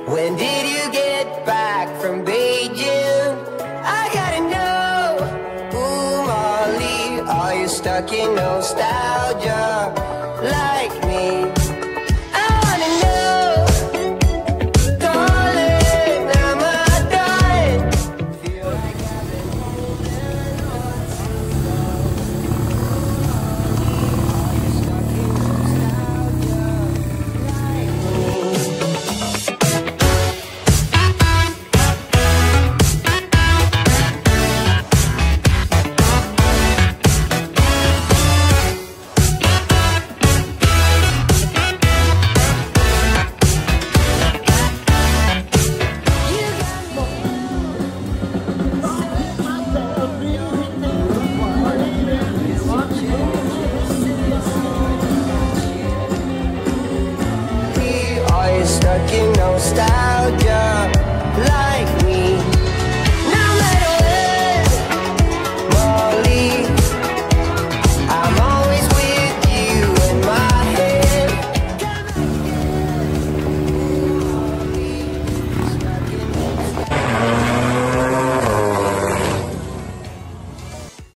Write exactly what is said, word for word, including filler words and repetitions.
When did you get back from Beijing? I gotta know. Ooh, Molly, are you stuck in nostalgia like me? I wanna know. Darling, am I dying? Feel like I've been holding on too long. Are you stuck in nostalgia like me? Stuck in nostalgia.